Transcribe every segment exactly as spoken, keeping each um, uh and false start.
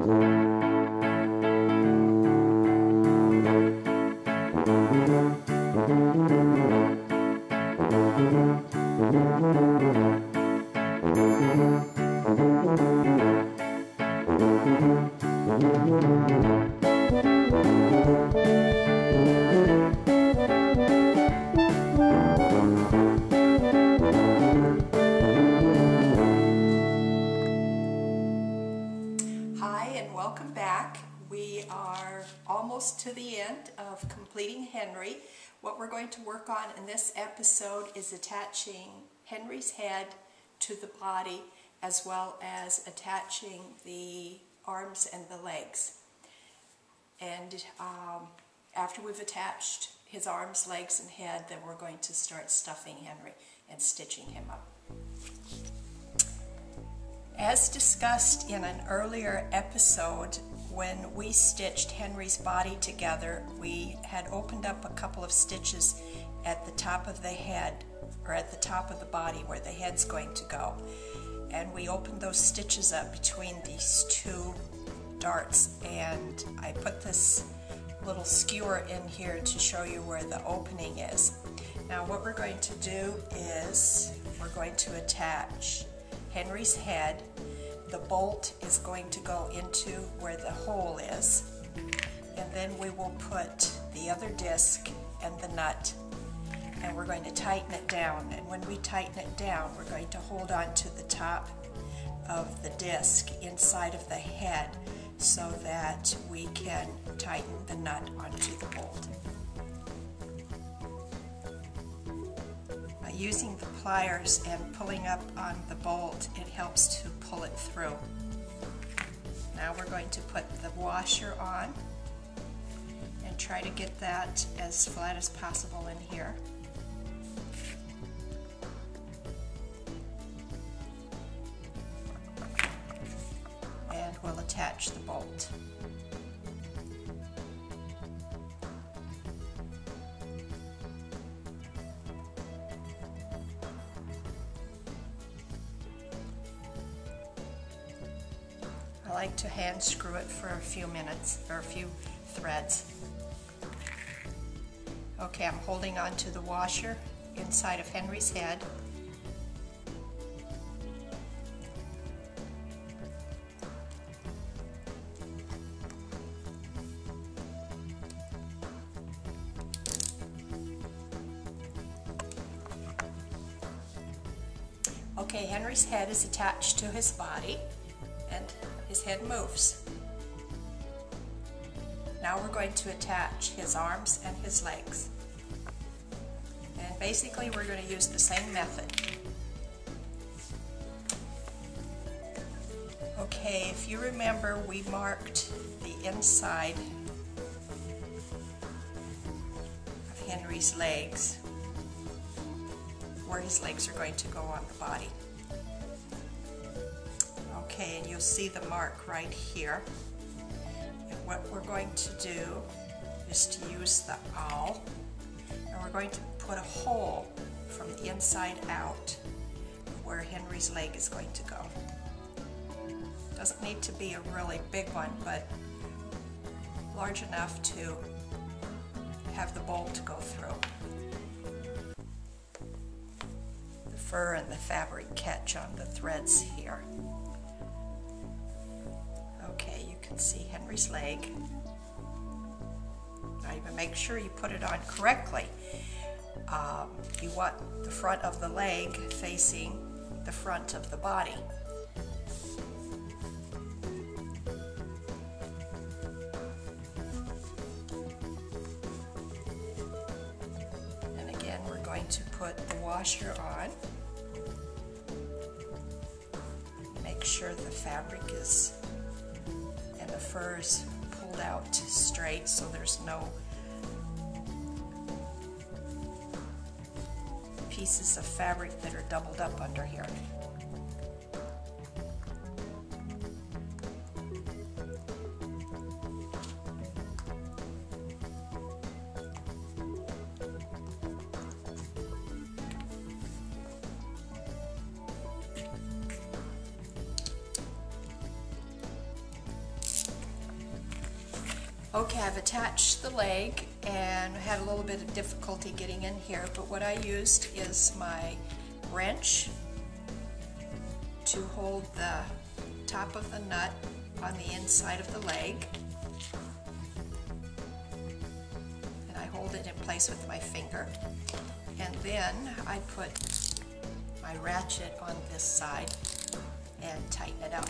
Welcome back. We are almost to the end of completing Henry. What we're going to work on in this episode is attaching Henry's head to the body, as well as attaching the arms and the legs. And um, after we've attached his arms, legs, and head, then we're going to start stuffing Henry and stitching him up. As discussed in an earlier episode, when we stitched Henry's body together, we had opened up a couple of stitches at the top of the head, or at the top of the body where the head's going to go. And we opened those stitches up between these two darts, and I put this little skewer in here to show you where the opening is. Now what we're going to do is we're going to attach Henry's head. The bolt is going to go into where the hole is, and then we will put the other disc and the nut, and we're going to tighten it down. And when we tighten it down, we're going to hold on to the top of the disc inside of the head so that we can tighten the nut onto the bolt. Using the pliers and pulling up on the bolt, it helps to pull it through. Now we're going to put the washer on and try to get that as flat as possible in here. And we'll attach the bolt. I like to hand screw it for a few minutes, or a few threads. Okay, I'm holding on to the washer inside of Henry's head. Okay, Henry's head is attached to his body, and his head moves. Now we're going to attach his arms and his legs. And basically we're going to use the same method. Okay, if you remember, we marked the inside of Henry's legs, where his legs are going to go on the body. Okay, and you'll see the mark right here. And what we're going to do is to use the awl, and we're going to put a hole from the inside out where Henry's leg is going to go. Doesn't need to be a really big one, but large enough to have the bolt go through. The fur and the fabric catch on the threads here. Okay, you can see Henry's leg. Now you make sure you put it on correctly. Um, you want the front of the leg facing the front of the body. And again, we're going to put the washer on. Make sure the fabric is and the fur is pulled out straight, so there's no pieces of fabric that are doubled up under here. Okay, I've attached the leg and had a little bit of difficulty getting in here, but what I used is my wrench to hold the top of the nut on the inside of the leg, and I hold it in place with my finger, and then I put my ratchet on this side and tighten it up.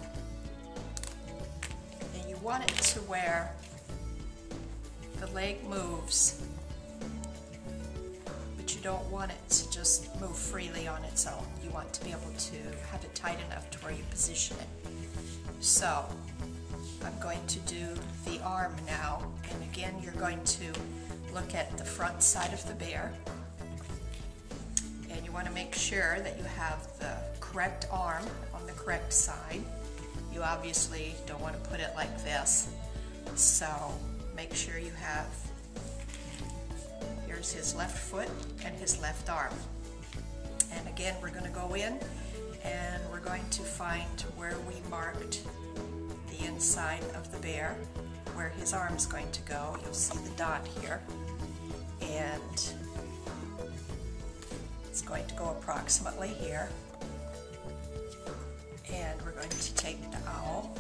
And you want it to where the leg moves, but you don't want it to just move freely on its own. You want to be able to have it tight enough to where you position it. So I'm going to do the arm now, and again you're going to look at the front side of the bear, and you want to make sure that you have the correct arm on the correct side. You obviously don't want to put it like this, so make sure you have, here's his left foot and his left arm. And again, we're going to go in and we're going to find where we marked the inside of the bear, where his arm is going to go. You'll see the dot here, and it's going to go approximately here. And we're going to take the owl,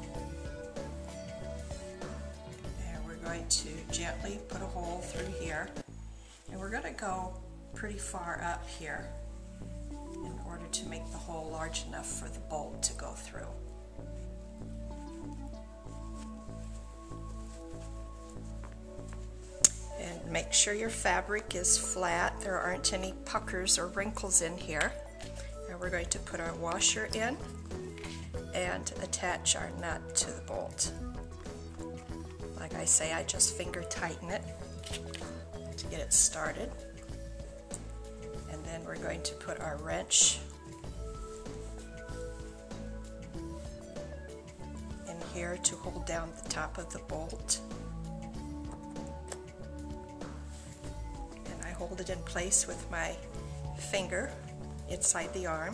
and we're going to gently put a hole through here, and we're going to go pretty far up here in order to make the hole large enough for the bolt to go through. And make sure your fabric is flat, there aren't any puckers or wrinkles in here. And we're going to put our washer in and attach our nut to the bolt. Like I say, I just finger tighten it to get it started. And then we're going to put our wrench in here to hold down the top of the bolt. And I hold it in place with my finger inside the arm.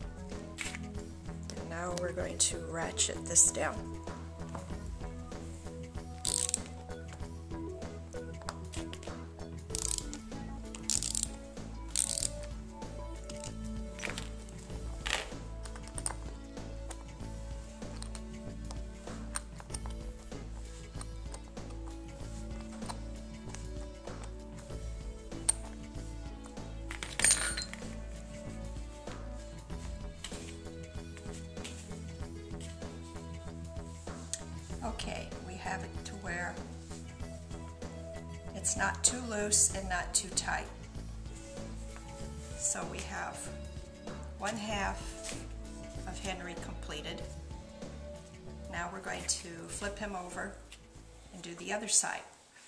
And now we're going to ratchet this down. Okay, we have it to where it's not too loose and not too tight. So we have one half of Henry completed. Now we're going to flip him over and do the other side.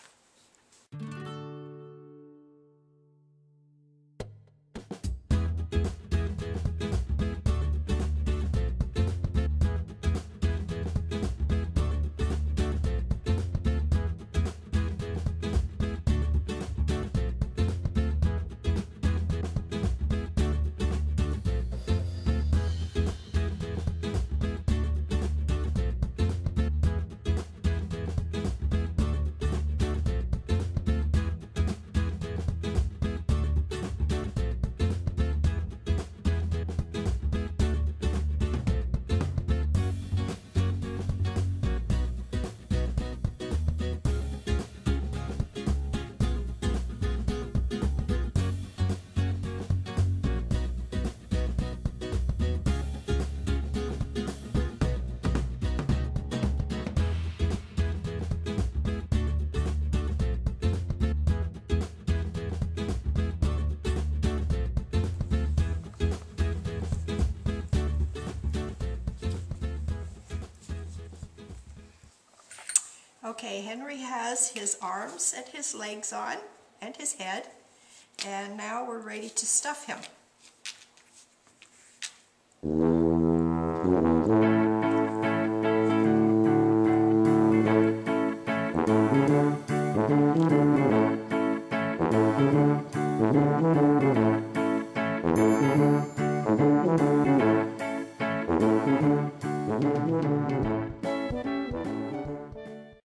Okay, Henry has his arms and his legs on, and his head, and now we're ready to stuff him. Thank you.